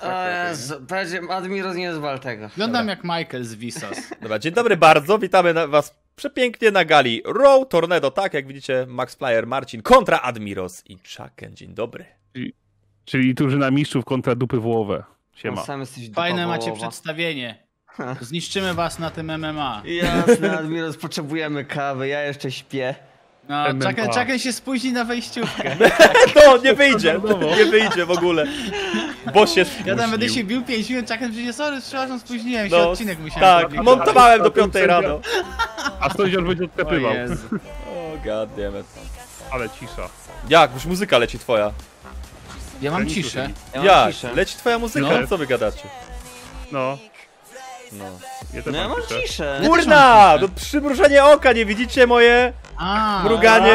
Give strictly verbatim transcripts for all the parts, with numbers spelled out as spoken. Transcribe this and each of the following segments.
O Jezu, Admiros nie zwal tego. Wyglądam jak Michael z Vsauce. Dobra, dzień dobry bardzo, witamy na was przepięknie na gali Raw Tornado, tak jak widzicie, Max Player, Marcin kontra Admiros i Chucken, dzień dobry. Czyli, czyli drużyna mistrzów kontra dupy wołowe. Siema. No, sam jesteś Fajne dupa macie wołowa. przedstawienie. Zniszczymy was na tym M M A. Jasne, Admiros, potrzebujemy kawy, ja jeszcze śpię. No, M M A. Chucken, Chucken się spóźni na wejściówkę. No, nie wyjdzie, nie wyjdzie w ogóle. Bo się spóźnił. Ja tam będę się bił pięć minut, Chucken przyjdzie, sorry, przepraszam, spóźniłem się, No, odcinek musiałem tak, zrobić. montowałem do piątej rano. A sądzisz, będzie odklepywał. O Jezu. O, goddammit. Ale cisza. Jak? Już muzyka leci twoja. Ja mam Ja nie ciszę. słyszę. Ja mam Jak? ciszę. Leci twoja muzyka, No. co wy gadacie? No. No. Ja też No ja mam mam ciszę. ciszę. też Kurna! mam To przymrużenie oka, nie widzicie moje? A, Mruganie.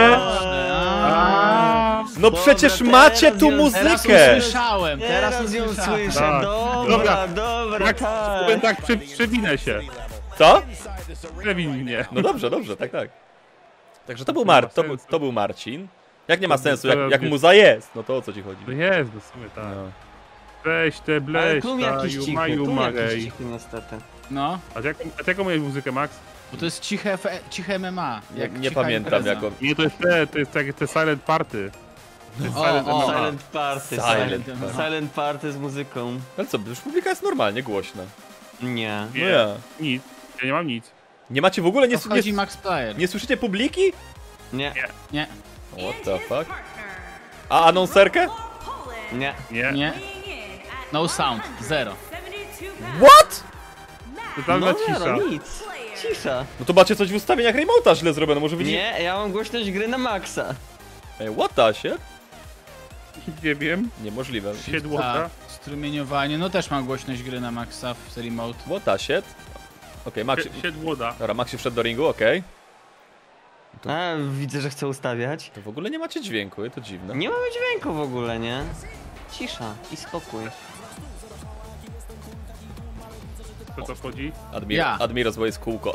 a, No Dobra, przecież teraz macie tu ją- Teraz muzykę! usłyszałem, teraz Teraz ją usłyszałem. słyszę, Tak. dobra, Dobra. dobra, Tak, tak. tak przy, przewinę się. Co? Przewin mnie. No dobrze, dobrze, tak, tak. Także to był, Mar to, był- to był Marcin. Jak nie ma sensu, jak, jak muza jest, no to o co ci chodzi? No jest, no w sumie tak. No. Weź te Ale bleś, tu jakiś ta, cichy, Juma, tu Juma, jakiś gej. cichy niestety. No, A jak, a jaką miałeś muzykę, Max? bo to jest ciche, F ciche M M A. Nie, Jak nie cicha pamiętam impreza. jako... Nie, to jest te, to jest takie te silent party. To jest O, silent o. M M A. Silent Party, Silent silent, Party. silent Party z muzyką. Ale co, już publika jest normalnie głośna. Nie. No ja. Nic. Ja nie mam nic. Nie macie w ogóle, nie, To wchodzi nie, Max Player. nie słyszycie publiki? Nie. Nie, What the fuck? A anonserkę? Nie. Nie. nie. No sound, zero. What? Totalna No cisza. zero, nic. Cisza. No to macie coś w ustawieniach remote'a źle zrobione, może widzicie? Nie, ja mam głośność gry na maksa. Ej, what the shit? Nie wiem. Niemożliwe. Siedłota. Tak, strumieniowanie, no też mam głośność gry na maxa w remote. What the shit? Okej, Maxi... Siedłoda. Dobra, Maxi wszedł do ringu, okej. A, widzę, że chce ustawiać. To w ogóle nie macie dźwięku, to dziwne. Nie mamy dźwięku w ogóle, nie? Cisza i spokój. Kto to wchodzi? Admir Ja. Admiros, bo jest kółko.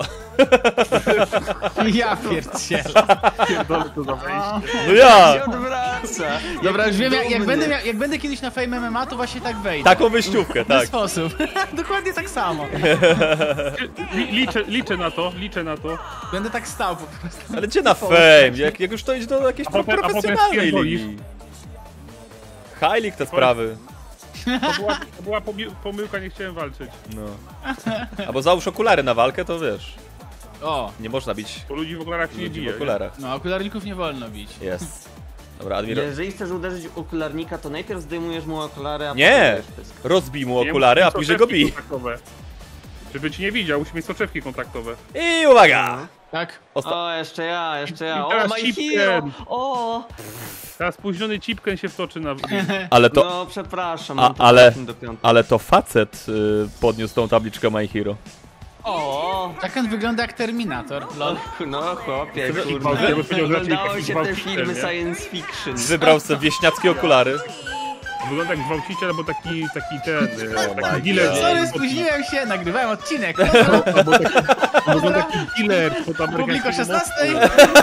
Ja pierdzielę. Pierdolę to za wejście. No ja! się odwraca. Dobra, już wiem, jak, jak, dumny. będę, mia- jak będę kiedyś na Fame M M A, to właśnie tak wejdę. Taką wyjściówkę, W ten tak. sposób. Dokładnie tak samo. Li, liczę, liczę na to, liczę na to. Będę tak stał po prostu. Ale gdzie na fame? Jak, jak już to idzie do jakiejś A potem- a potem profesjonalnej spierdolisz. ligi. High League te sprawy. To była, to była pomi- pomyłka, nie chciałem walczyć. No. Albo załóż okulary na walkę, to wiesz. O, Nie można bić Bo ludzi w okularach się nie ludzi bije. w okularach. no okularników nie wolno bić. Jest. Dobra, Admiros. Jeżeli chcesz uderzyć w okularnika, to najpierw zdejmujesz mu okulary, a Nie! potem dajesz pysk. Rozbij mu Nie, okulary, a musi mieć później go soczewki bij. kontaktowe. Żeby ci nie widział, musi mieć soczewki kontaktowe. I uwaga! Tak? Osta O, jeszcze ja, jeszcze ja. I O, teraz my cipkiem. hero! O! Teraz spóźniony cipkę się wtoczy na... ale to... No, przepraszam, A, mam to ale- do piątej. Ale to facet y, podniósł tą tabliczkę My Hero. O! Chucken wygląda jak Terminator, lol. No chłopie, Ja kurde. bym powiedział, że raczej Oglądało taki się te gwałciciel, filmy nie? science fiction. Wybrał sobie wieśniackie okulary. Wygląda jak gwałciciel, albo taki, taki ten... Oh my taki dealer. God. Sorry, spóźniłem się, nagrywałem odcinek. Albo taki, wygląda taki dealer pod Publik o amerykańskiego szesnastej.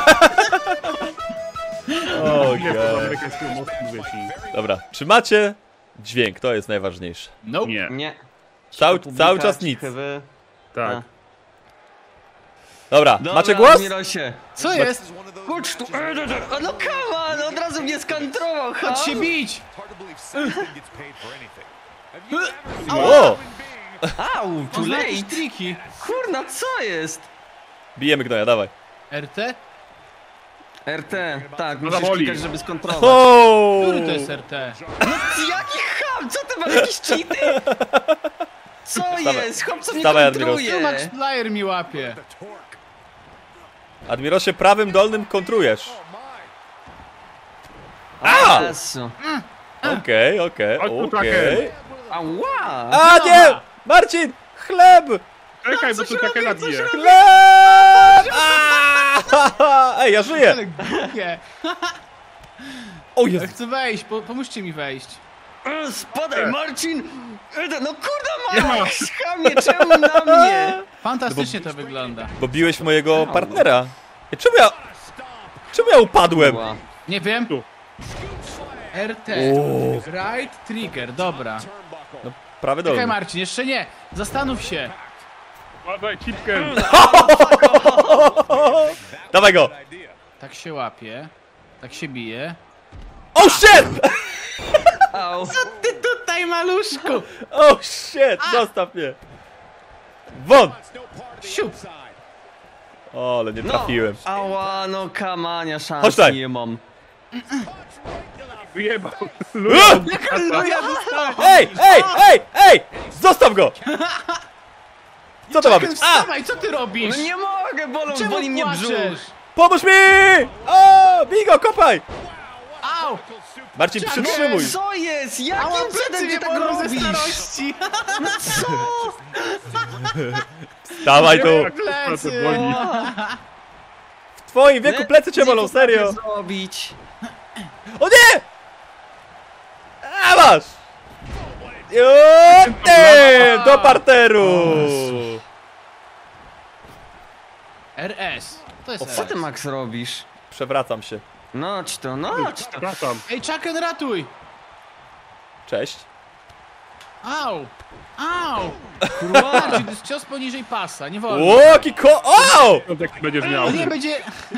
O Dealer pod god. amerykańskiego mostu, mówię ci. Dobra, czy macie dźwięk? To jest najważniejsze. Nope. Nie, Nie. Cały, Publika, cały czas nic. cichy wy. tak. A. Dobra, Dobra, macie głos? Admirosie. Co jest? Chodź tu. O, no come on, od razu mnie skantrował, ha? Chodź się bić! O! Au, too On zna jakieś late. triki. Kurna, co jest? Bijemy gnoja, dawaj. R T? R T, tak, No musisz zawoli. klikać, żeby skontrolować. O! Który to jest R T? Jaki ham? Co ty masz, jakieś cheaty? Co Wstawaj. jest? Chłop, co mnie Wstawaj, Admiros. Tu kontruje? Max Player mi łapie. Admirosie, prawym dolnym kontrujesz. A! Jezu. Okej, okej, Chodź tu, okej. Ała! A nie! Marcin! Chleb! Czekaj, bo tu takie nabije. Chleb! A! Ej, ja żyję! Ale głupie. O Ja Jezu! chcę wejść, po, pomóżcie mi wejść. E, Spadaj, Marcin! E, No kurda, Nie ma. Max! Chamie, czemu na mnie? Fantastycznie to wygląda. Bo biłeś mojego partnera. Ej, czemu ja... Czemu ja upadłem? Ła. Nie wiem. Tu. R T. O. Right trigger, dobra. No, Prawy Czekaj dolny. Marcin, jeszcze nie. Zastanów się. Uważaj, cipkę. Dawaj go! Tak się łapie. Tak się bije. Oh shit! Au. Co ty tutaj, maluszku? Oh shit! Zostaw mnie! Won! Siup. O, ale nie No. trafiłem. Ała, no kamania, Chodź szans tutaj. nie mam. Wyjebał. No ja dostałem. Ej, ej, ej, ej! Zostaw go! Co to ma być? A! Wstawaj, co ty robisz? No nie mogę, bolą, Czemu boli mnie brzuch. płaczesz? Pomóż mi! O! Bij go, kopaj! Au! Marcin, Czemu? przytrzymuj! Co jest? Ała, Jakim plecy cudem mnie ty tak bolą ze robisz? starości. Co? Dawaj tu! Plecy. Boli. W twoim wieku plecy cię bolą, Nic nie serio! potrafię zrobić. O nie! A masz! O, ty, do parteru! R S. To jest Co R ty, S. Max, robisz? Przewracam się. Noć to, noć to. Przepraszam. Ej, Chucken, ratuj! Cześć. Au! Au! Kurwa. Marcin, to jest cios poniżej pasa, nie wolno. Łoki ko... O! No taki będziesz miał. To nie będzie...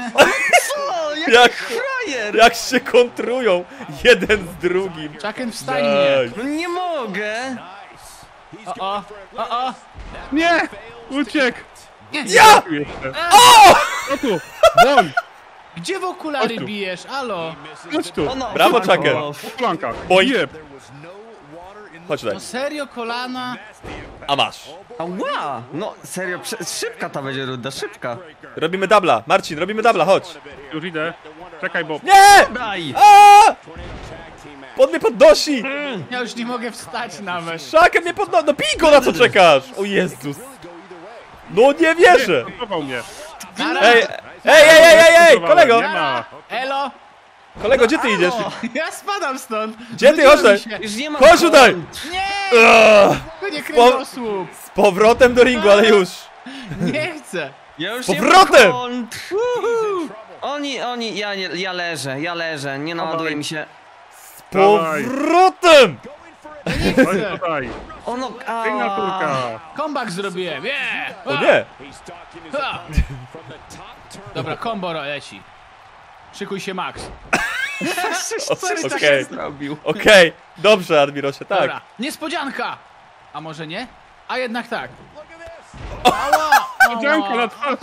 Co? Jaki Jak, frajer? jak się kontrują jeden z drugim. Chucken, wstań mnie! Nice. No nie mogę. O, o, o, o! Nie! Uciekł! Ja! Jeszcze. O! O tu! Won! Gdzie w okulary Chodź tu. bijesz? Alo? Chodź tu! Ono, Brawo, fuck Chucken. off. Po flankach. Boing. Jeb! Chodź tutaj. No serio, kolana? A masz. Ała! No serio, prze- szybka ta będzie runda, szybka. Robimy dubla. Marcin, robimy dubla, chodź. Już idę. Czekaj, bo... Nie! Daj! A! Pod mnie podnosi! Ja już nie mogę wstać nawet. Szakiem mnie podnosi! No bij go, na co czekasz? O Jezus! No nie wierzę! Kontrował mnie. Nara. Ej, ej, ej, ej, ej, ej, kolego! Nie ma. Elo! Kolego, gdzie ty idziesz? Ja spadam stąd! Gdzie ty? Znudziło Chodź mi tutaj. się. Już nie ma Chodź tutaj! Nie! Ugh, To nie kręgosłup! z powrotem do ringu, ale już! Nie chcę! Ja już powrotem! Nie mam kont. Uhu. Oni, oni, ja, nie, ja leżę, ja leżę, nie naładuje mi się. Z powrotem! Chodź tutaj. Ono, Piękna a. kulka. Comeback zrobiłem! Yeah! O nie! Ha! Dobra, combo leci. Szykuj się, Max. Coś tak Okej. zrobił. Okej, dobrze, Admirosie, tak. Dobra, niespodzianka! A może nie? A jednak tak. Ała! Dzianka Ała. na twarz.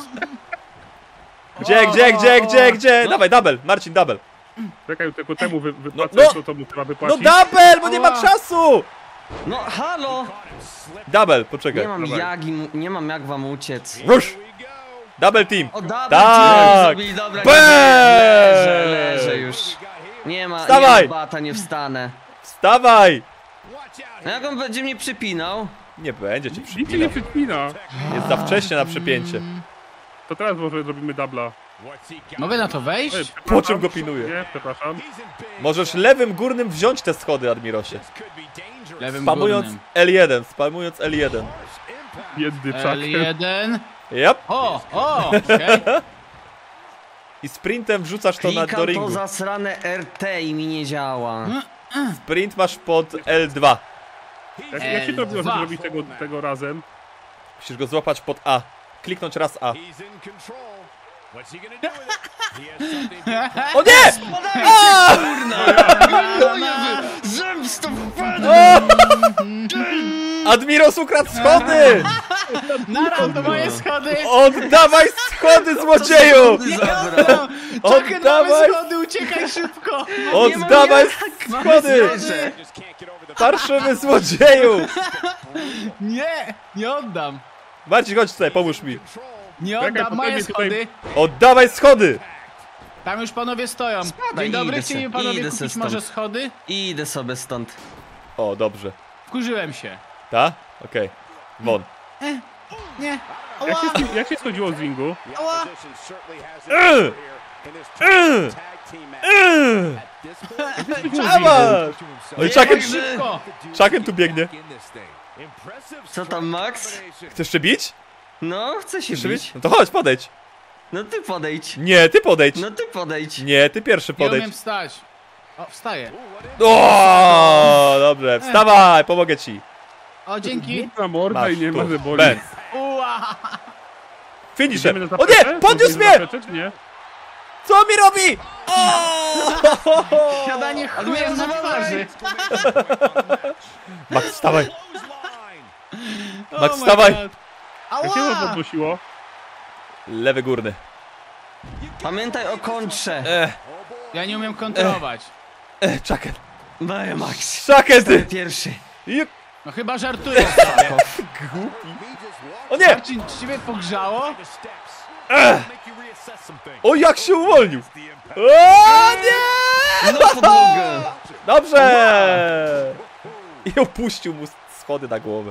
Gdzie, gdzie, gdzie, gdzie, gdzie? Dawaj, double, Marcin, double. Czekaj, tylko temu wy, wypłacę, No, no. to, to mu trzeba No wypłacić. double, bo nie ma Ała. czasu! No halo! Double, poczekaj. Nie mam Dawaj. jak, im- nie mam jak wam uciec. Rush! Double team. O, dawaj, Tak. zrobili, dobra, Bang! leżę, leżę już. Nie ma, Wstawaj. nie ma bata, nie wstanę. Wstawaj! No jak on będzie mnie przypinał? Nie będzie cię Nic się nie przypinał. przypina. Jest za wcześnie na przypięcie. To teraz może zrobimy dubla. Mogę na to wejść? Ej, Po przepraszam. czym go pilnuje? Nie, przepraszam. Możesz lewym górnym wziąć te schody, Admirosie. Lewym Spamując górnym. L jeden, spamując L jeden. Biedny L czak. jeden. Yep. O, o, okej. I sprintem wrzucasz to na, do Klikam to ringu. zasrane R T i mi nie działa. Sprint masz pod L dwa. Jak, jak się to L robiło, dwa. żeby zrobić tego, tego razem? Musisz go złapać pod A. Kliknąć raz A. O nie! A! Zemsto Admiros ukradł schody! Nara, to moje schody! Oddawaj schody, złodzieju! Nie oddam! Czekaj, mamy Oddawaj, schody, uciekaj szybko! oddawaj Mamy schody! schody! Parszywy złodzieju! Nie, nie oddam! Marcin, chodź tutaj, pomóż mi. Nie Czekaj, oddam, potem moje mnie tutaj- schody! Oddawaj schody! Tam już panowie stoją. Spadaj, Dzień dobry, idę chcieli se, panowie idę se kupić stąd. może schody? Idę sobie stąd. O, dobrze. Wkurzyłem się. Ta? Okej. Won. Nie, Jak ała, się, jak się schodziło z ringu? ała! Yy! Yy! Yy! Dawaj! Oj, Chucken, Szybko! Chucken tu biegnie. Co tam, Max? Chcesz jeszcze bić? No, chcę się Chcesz bić. bić? No to chodź, podejdź. No ty podejdź. Nie, ty podejdź. No ty podejdź. Nie, ty pierwszy Nie podejdź. umiem wstać. O, wstaję. O, dobrze, wstawaj, pomogę ci. O, dzięki. Na morda Masz i nie tu. ma, że boli. Benz. Uła. Finisher. Idziemy na O zaplecze? nie! Podniósł Idziemy mnie! na zaplecze, czy nie? Co mi robi? O! Siadanie chujem na twarzy. Max, wstawaj. Oh Max, my wstawaj. God. Jak się to Ała. podnosiło? Lewy górny. Pamiętaj o kontrze. Ech, Ja nie umiem kontrolować. ech, Chucken. Daj, Max. Chucken, ty! Pierwszy. Jup. No chyba żartujesz sobie. O nie! Marcin, czy ciebie pogrzało? Ech. O, jak się uwolnił! O nie! No podłogę. Dobrze! I opuścił mu schody na głowę.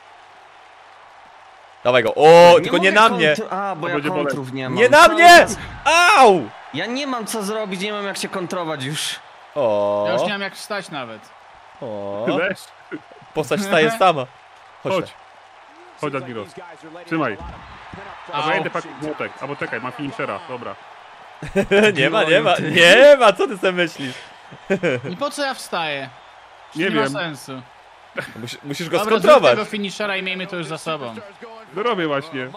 Dawaj go. O, tylko nie mogę na mnie. kontr- A, bo To ja będzie kontrów nie mam. Nie na Cały mnie! czas- Au! Ja nie mam co zrobić, nie mam jak się kontrować już. O, Ja już nie mam jak wstać nawet. o. Weź. Postać staje sama. Chodź. Chodź. Chodź, Admiros. Trzymaj. A Au. ja idę pak młotek. Albo czekaj, ma finishera. Dobra. Nie ma, nie ma, nie ma, co ty sobie myślisz? I po co ja wstaję? Nie Nie, nie ma wiem. sensu. Musisz, musisz go Dobra, zrób skontrować. tego finishera i miejmy to już za sobą. No robię właśnie.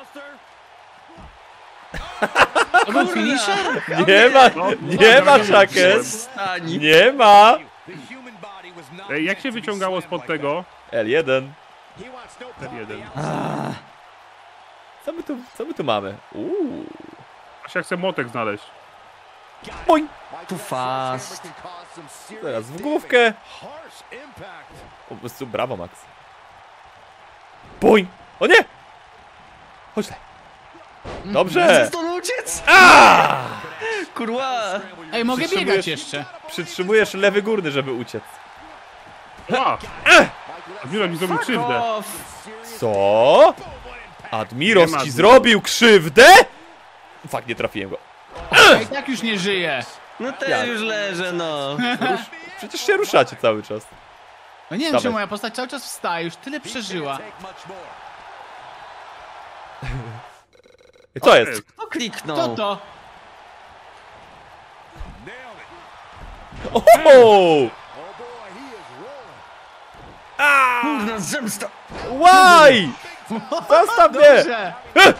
To był finisher? Nie ma, No, nie ma, dobra, Chucken. Stani. Nie ma. Ej, jak się wyciągało spod tego? L jeden. Ten jeden. Co my tu, co my tu mamy? Uuu. Aż ja chcę młotek znaleźć. Boing. Tu fast. Teraz w główkę. Po prostu brawo, Max. Boing. O nie! Chodź tutaj. Dobrze. Stąd uciec? A! Kurwa. Ej, mogę Przytrzymujesz- biegać jeszcze. Przytrzymujesz lewy górny, żeby uciec. Ła! Admiros mi zrobił Fuck krzywdę. off. Co? Admiros Nie ma ci tu. zrobił krzywdę? Fakt, nie trafiłem go. Ja i tak już nie żyję. No też Jak? już leżę, no. Przecież się ruszacie cały czas. No nie wiem, Dawaj. czy moja postać cały czas wstaje, już tyle przeżyła. I co jest? Kto kliknął? Co to? Oho! Kurna, zemsta. Why? Zostaw mnie! Dobrze.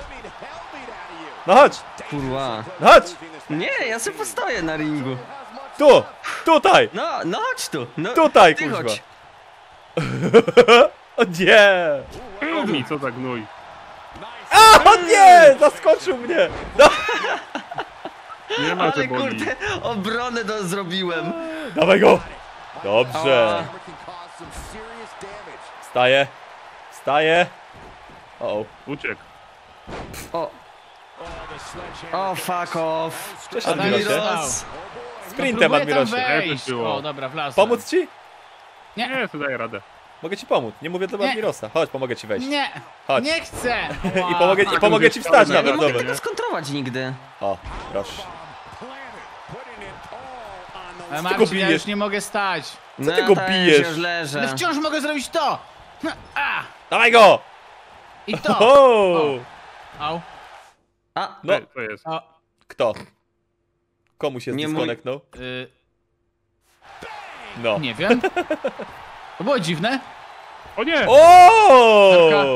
No chodź, Kurwa. no chodź! Nie, ja sobie postoję na ringu. Tu! Tutaj! No, no chodź tu. No, Tutaj, ty kuźwa. chodź. O nie! O mi, co za gnój. A, o nie! Zaskoczył mnie! No, Nie ma, Ale że boli. kurde, obronę do, zrobiłem. dawaj go! Dobrze. Wstaję. Wstaję. O, o. Uciekł. O. O, fuck off. Cześć, Admiros. Admirosie. Sprintem, Próbuję tam Admirosie. wejść. było. O, dobra, wlazłem. Pomóc ci? Nie, Nie, to daję radę. Mogę ci pomóc. Nie mówię do Nie. Admirosa. Chodź, pomogę ci wejść. nie, Chodź. nie chcę. I pomogę, i pomogę ci wstać Nie nawet, mogę dobra. tego skontrować nigdy. O, proszę. Ale go Marcin, ja bijesz? już nie mogę stać. No, ty go też bijesz? już leżę. Ale wciąż mogę zrobić to. A, Dawaj go! i to. O! Au. A, No, Ej, to jest. O, kto? Komu się Nie mój- zdyskoneknął? y, No. nie wiem. To było dziwne. O nie! O! Narka.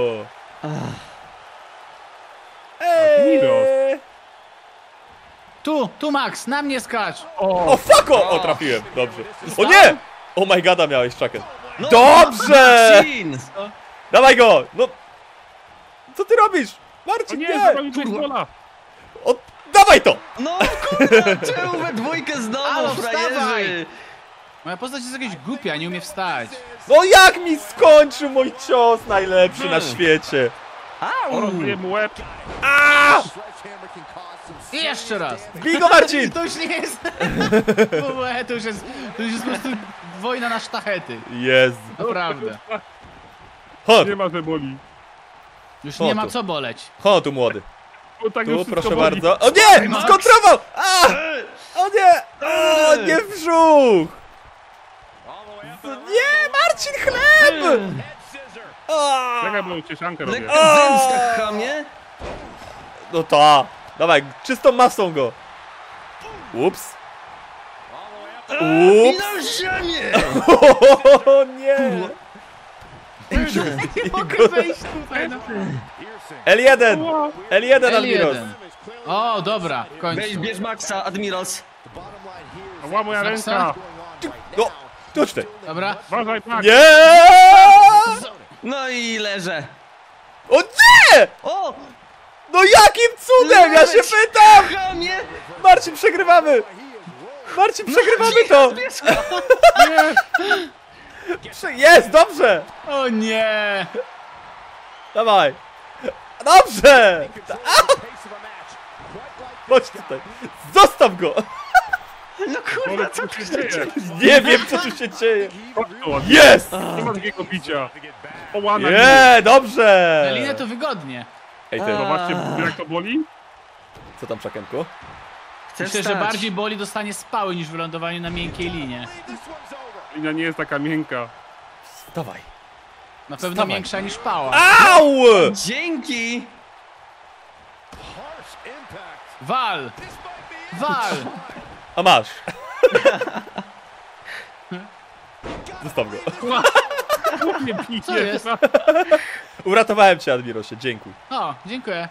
Eee! Tu, tu Max, na mnie skacz. O, fuck! O, o, trafiłem. Dobrze. O Wstał? nie! O my gada miałeś, Chucken. no, Dobrze! Marcin! Dawaj go! No! Co ty robisz? O Marcin, nie, nie! zabrali basebola! O, dawaj to! No kurwa, czemu we dwójkę znowu, Halo, frajerzy? wstawaj! Moja postać jest jakaś głupia, nie umie wstać. No jak mi skończył mój cios najlepszy na świecie? Au! Rozbiję mu łeb. A! I jeszcze raz. Bij go, Marcin! To już nie jest... W ogóle to już jest... To już jest po prostu wojna na sztachety. Jezu. Naprawdę. Chodź, Nie ma, że boli. Już O, nie ma tu. co boleć. chodź tu młody. Bo tak już Tu, wszystko proszę boli. bardzo. O nie! Max. Skontrował! A! O nie! O, nie w brzuch! Nie, Marcin, chleb! A! Czekaj, bo ucieszankę robię. Lekka zemsta, chamie. No to, dawaj, czystą masą go. Ups. I Ups. na ziemię! O nie! Nie mogę wejść tutaj. No. L jeden! L jeden, Admiros! L jeden. O, dobra, w końcu. Weź, bierz Maxa, Admiros. Ła, moja Maxa? ręka! No, tu tutaj. Dobra. Uważaj, Max! Nie! No i leżę. O nie! O! No jakim cudem, ja się Leć, pytam! chamie! Marcin, przegrywamy! Marcin, przegrywamy to! Bierz go. Prze- Jest, dobrze! O nie! Dawaj! Dobrze! Chodź tutaj! Zostaw go! No kurwa, co Co się dzieje? Nie wiem, co tu się dzieje! Chodź tu, ładnie. Jest! Nie ma takiego bicia. O, łana. Nie, dobrze! Na linę to wygodnie. Ej, ty, Zobaczcie, jak to boli. co tam, Czakenku? Chcesz Myślę, że stać. bardziej boli dostanie spały niż wylądowanie na miękkiej linie. Linia nie jest taka miękka. Dawaj. Na pewno Wstawaj. większa niż pała. Au! Dzięki! Wal! Wal! A masz. Zostaw go. Nie pije. Co jest? Uratowałem cię, Admirosie, dziękuję. O, dziękuję.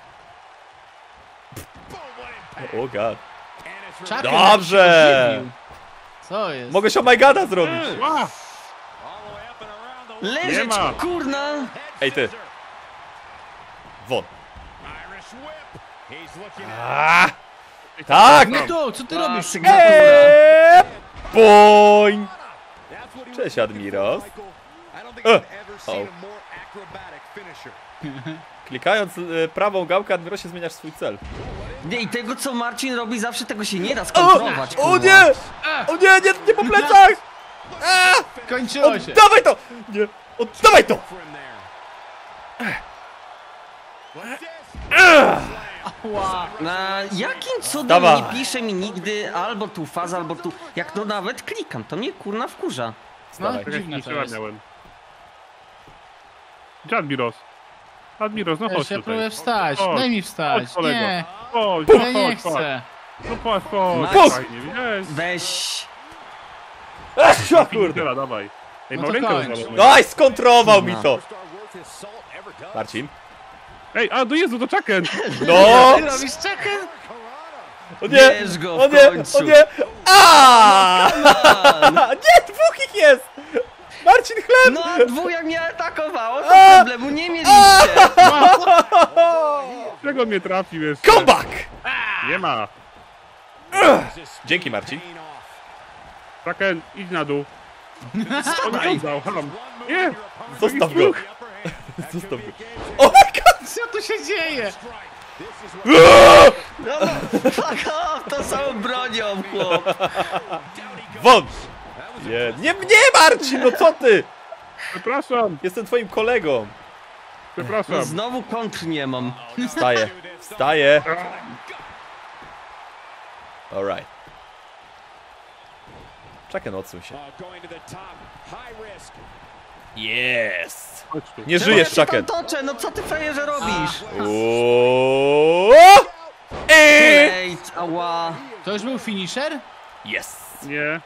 O god. Chucken Dobrze! się podziwił. Co jest? Mogę się oh my goda zrobić. Ła! Leżeć, Nie ma. kurna! Ej, ty. Won. A, tak! No to, co ty A, robisz? sygnatura. Eee, boing! Cześć, Admiros. E. O. Klikając e, prawą gałkę, Admirosie, zmieniasz swój cel. Nie, i tego co Marcin robi, zawsze tego się nie da O, skontrolować. o kurwa. nie! O nie, nie, nie po plecach! A, Kończyło się. oddawaj to! Nie, oddawaj to! Ła. Na jakim cudem Dawaj. nie pisze mi nigdy albo tu faza, albo tu... Jak to nawet klikam, to mnie kurna wkurza. No, Dawaj. Tak dziwne jak to nie jest. miałem. Gdzie Admiros? Admiros, no Ja chodź się tutaj. próbuję wstać. Chodź. Daj mi wstać. Chodź, kolego. Nie, Chodź, ja nie chodź, chodź. chcę. No chodź, chodź. Max. Fajnie, wiesz. Weź... Ech, o kurde. Teraz, dawaj. Ej, No mam to rękę kończ. rozwaloną. Aj, skontrował mi to! Marcin? Ej, a do Jezu, to Chucken! No! Ty robisz Chucken? O nie! Bierz go O w nie! końcu. O nie! A! Nie, dwóch ich jest! Marcin, chleb! No a dwójak mnie atakowało, to problemu nie mieliście. Czego mnie trafił jeszcze? Comeback! Nie ma. Dzięki, Marcin. Chucken, idź na dół. On nie oddał, ham. Nie! Zostaw go! Zostaw go. Oh my god! Co tu się dzieje? No, fuck off, to samą bronią, chłop. Won! Nie, nie mnie, Marcin, no co ty? Przepraszam, Jestem twoim kolegą. No przepraszam. znowu kontr nie mam. Wstaję, wstaję. Alright. Chucken, odsuń się. Yes! Chodź tu. Nie Czemu żyjesz, ja się Chucken. tam toczę, no co ty frajerze robisz? Oooo! Eee! Ej, ała. To już był finisher? Yes! Nie.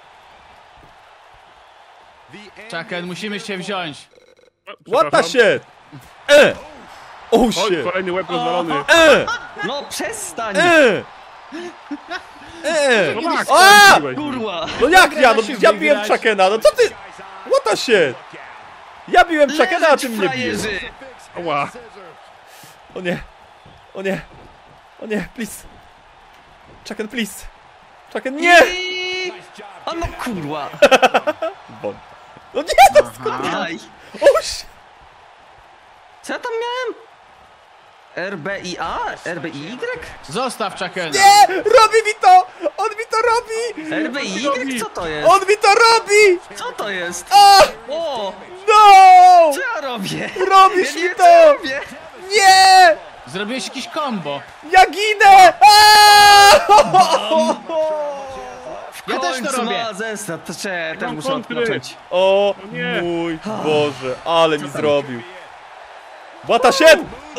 Chucken, musimy się wziąć. What the Przepraszam. shit? E! Oh Chodź, shit! kolejny łeb rozwalony. E! No przestań. E! E! No Max, A! zrobiłeś. Kurwa. No jak ja? No się ja biłem wygrać. Chuckena, no co ty? What the shit? Ja biłem Chuckena, a ty mnie bijesz. frajerzy. Ała. O nie. O nie. O nie, please. Chucken, please. Chucken, nie! I... A no kurwa. Bon. No nie, to skąd? Aj. O shit. Co ja tam miałem? R B I A? R B I Y? Zostaw Chuckena. Nie! Robi mi to! On mi to robi! R B I Y? Co to jest? On mi to robi! Co to jest? A! O! No! Co ja robię? Robisz Ja nie mi wiem, to! co ja robię. Nie! Zrobiłeś jakiś combo. Ja ginę! A! Ja też to Końcu robię. ma zestaw, to czy ja też Mam muszę kontry. odpocząć. O nie. mój Boże, ale mi zrobił. What a shit!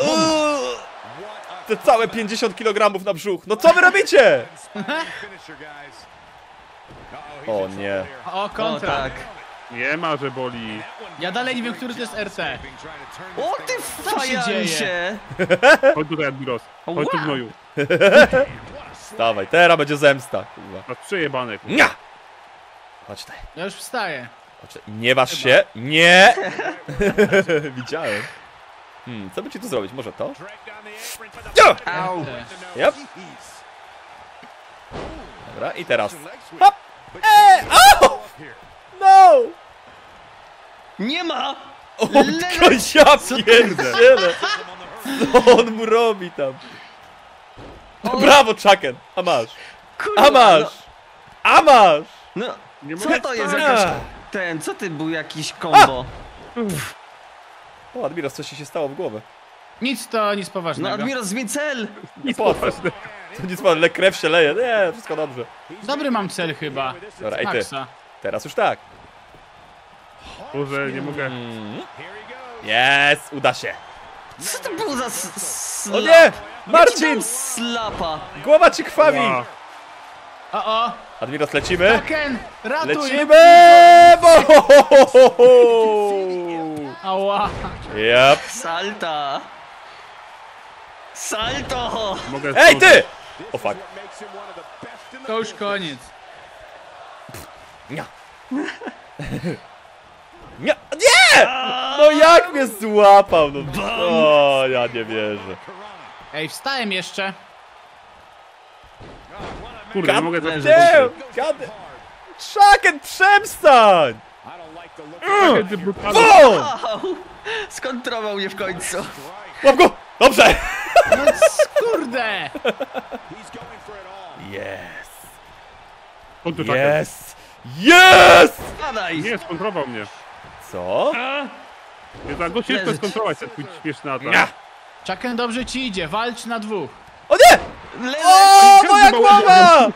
Te całe pięćdziesiąt kilogramów na brzuch. No co wy robicie? O nie. O, O kontra. tak. Nie ma, że boli. Ja dalej nie wiem, który to jest R T. O ty Co się dzieje? fajansie! Chodź tutaj, Admiros. Chodź tu, Wow. gnoju. Dawaj, teraz będzie zemsta. Kurwa. Masz przejebane, kurwa. Nia! Chodź tutaj. Ja już wstaję. Chodź tutaj. Nie waż się. Nie! Widziałem. Hmm, co by ci tu zrobić? Może to? Ja! Au! Yep. Dobra, i teraz. Hop! Eee! Au! No! Nie ma! O, tylko ja pierdzielę! Co on mu robi tam? O, Brawo, Chucken! A masz! kurwa, A masz! A masz! No, Nie no co mogę to jest wstać. jakaś... Ten, co ty był jakiś kombo? O, Admiros, coś ci się stało w głowę. Nic to nic No poważnego. Admiros, zmień cel! Nie płacę. To nic, ale krew się leje. Nie, wszystko dobrze. Dobry mam cel chyba. Dobra, i ty. Maxa. Teraz już tak. Boże, nie mogę. Jest, uda się. Co to był za s- slap? O nie! Jaki Marcin! dał slapa! Głowa ci krwawi! Ła. O, o! Admiros, lecimy? Ken! Ratuj! Lecimy! Bo! Ała! Yep. Salta! Salto! Mogę Ej, ty! O fuck. To już koniec. Nie! Nie! Nie! No jak mnie złapał? No. O, ja nie wierzę. Ej, wstałem jeszcze. Kurde, nie mogę Leży. trafić. Nie! Gady! Chucken, przestań! Chucken, ty brutalny. Bum! Au! Skontrował mnie w końcu. Łap go! Dobrze! No kurde! Jest! Chodź tu, Chucken. Jest! Jest! Padaj! Nie, skontrował mnie. Co? Nie tak go ciężko Leżeć. skontrować ten twój śmieszny atak. Nie! Chucken, dobrze ci idzie, walcz na dwóch. O nie! Leży! O, moja głowa!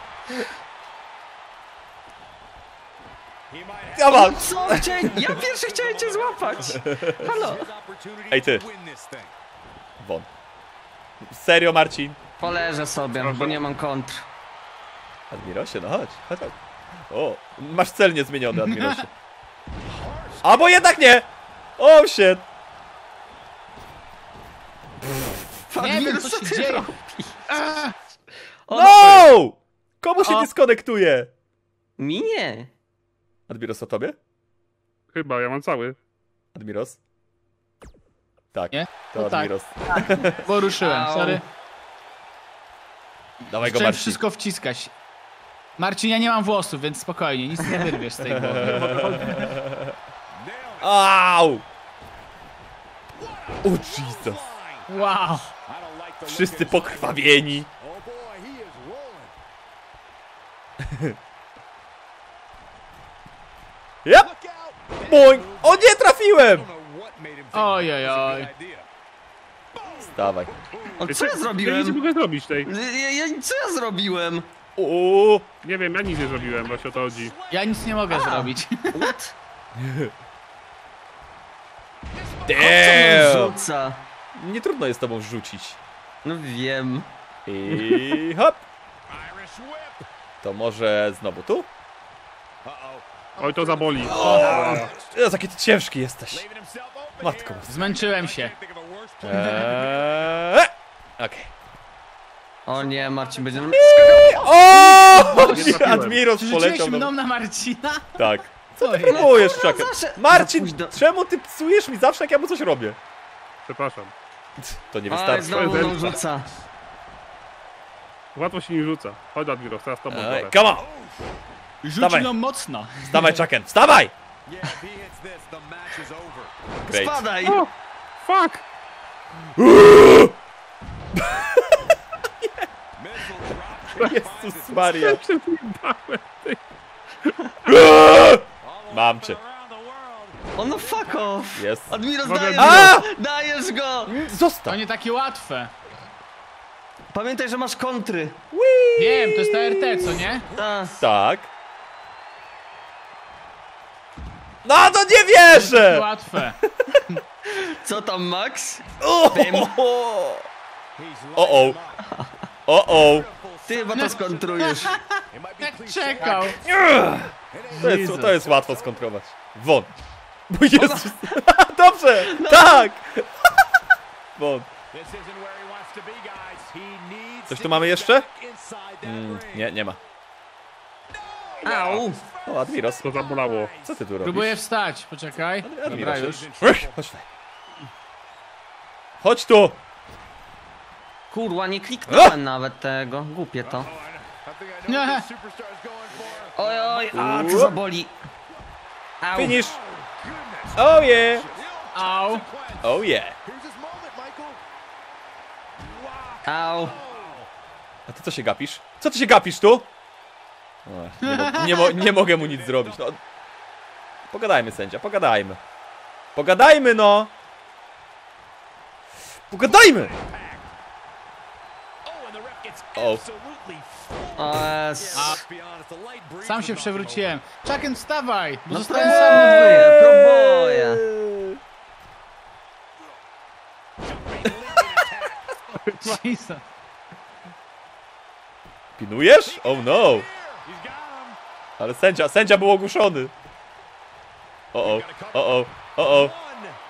Ja mam! Co? Chciałem... Ja pierwszy chciałem cię złapać! Halo! Ej, ty. Won. Serio, Marcin? Poleżę sobie, bo nie mam kontr. Admirosie, no chodź, chodź, chodź. O, masz cel niezmieniony, Admirosie. Albo jednak nie! O, shit! Nie wiem, co się dzieje. O, No! Komu się O. dyskonektuje? Mi nie. Admiros, o tobie? Chyba, ja mam cały. Admiros? Tak, Nie? to No tak. Admiros. Bo ruszyłem, Au. sorry. Dawaj go, Chciałem Marcin. wszystko wciskać. Marcin, ja nie mam włosów, więc spokojnie, nic nie wyrwiesz z tej głowy. Au! O, Jesus. Wow! Wszyscy pokrwawieni. Yep! Boing! O, nie trafiłem! Oj, oj, oj. Stawaj. O, co ja Ja nic nie zrobiłem? mogę zrobić tej. Ja, ja, co ja zrobiłem? O, Nie wiem, ja nic nie zrobiłem, właśnie o to chodzi. Ja nic nie mogę zrobić. What? Co damn! on rzuca? Nie trudno jest tobą rzucić. No wiem. I hop! To może znowu tu? Oj, to zaboli. Jezu, jaki ty ciężki jesteś. Matko. Zmęczyłem się. Eee, Okej. O nie, Marcin będzie... O! Nie trafiłem. Admiros Rzuciłeś poleciał. mną No. na Marcina? Tak. Co jest? Próbujesz, Chucken. zawsze- Marcin, za późno. czemu ty psujesz mi zawsze, jak ja mu coś robię? Przepraszam. To nie Oj, wystarczy. znowu mną rzuca. Łatwo się nie rzuca. Chodź, Admiros, teraz tobą Ej, porę. come on! Rzuci Dawaj. ją mocno. Wstawaj, Chucken, wstawaj! Great. Spadaj! O! Fuck! Jezus Maria. Przepraszam. Mam cię. O no fuck off! Jest. Admiros, Dobra, dajesz A! go! Dajesz go! To Zostaw. nie takie łatwe. Pamiętaj, że masz kontry. Wiem, to jest ta R T, co nie? Ta. Tak. No to nie Takie wierzę! łatwe. Co tam, Max? O o. O o. Ty chyba to skontrujesz. Jak czekał. To jest, to jest łatwo skontrować. Won. Bo Jezus. Dobrze, tak. Won. Coś tu mamy jeszcze? Mm, nie, nie ma. Au! O, Admiros. To zabolało. Co ty tu robisz? Próbuję wstać, poczekaj. Dobra, Admiros. już. Chodź tutaj. Chodź tu. Kurwa, nie kliknąłem nawet tego. Głupie to. Nie. Oj, oj, a, to zaboli. Au. Finish. Oh yeah. Au. Oh yeah. Au. A ty co się gapisz? Co ty się gapisz tu? O, nie, mo nie, mo nie mogę mu nic zrobić. No. Pogadajmy, sędzia, pogadajmy. Pogadajmy, no! Pogadajmy! O. O, jest. Sam się przewróciłem. Chucken, wstawaj! Bo No zostałem próbuję, próbuję. sam. Pilnujesz? Oh no! Ale sędzia, sędzia był ogłuszony. O o, o o, o o.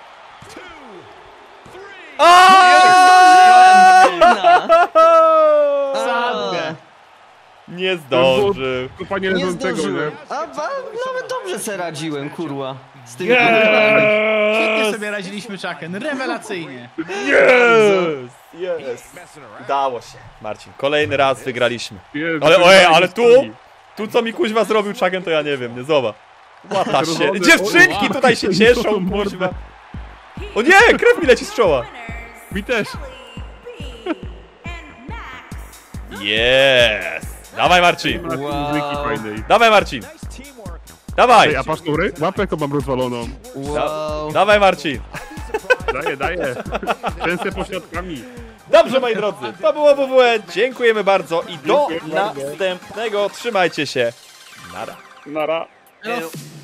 Sadne. Nie zdążył. To panie Nie leżącego, nie? zdążyłem. A, a nawet dobrze se radziłem, kurwa. Z tymi Świetnie sobie radziliśmy, Chucken. Rewelacyjnie. Yes! Yes! Udało się. Marcin, kolejny raz wygraliśmy. Jezu, Ale to ojej, jest ale tu? historii. Tu co mi kuźwa zrobił Chucken, to ja nie wiem, nie zobacz. Łata się. Czerwony, Dziewczynki o, tutaj się wow. cieszą, kuźwa. O nie, krew mi leci z czoła. Mi też. Yes! Dawaj Marcin! Ma Wow. muzyki fajnej. Dawaj Marcin! Dawaj! Ej, a pasztury? Łapę jaką mam rozwaloną. Wow. Dawaj Marcin! Daję, daję. Częste pośladkami. Dobrze moi drodzy, to było W W E. Dziękujemy bardzo i do Dziękuję bardzo. następnego. Trzymajcie się. Nara. Nara. Elo.